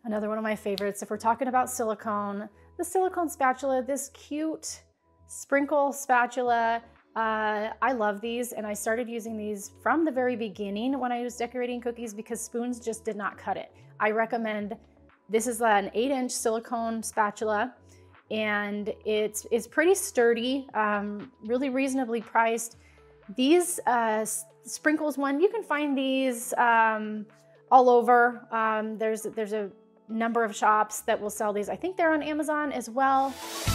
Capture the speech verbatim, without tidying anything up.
Another one of my favorites, if we're talking about silicone, the silicone spatula, this cute sprinkle spatula. Uh, I love these, and I started using these from the very beginning when I was decorating cookies because spoons just did not cut it. I recommend, this is an eight inch silicone spatula, and it's, it's pretty sturdy, um, really reasonably priced. These uh, sprinkles one, you can find these um, all over. Um, there's, there's a number of shops that will sell these. I think they're on Amazon as well.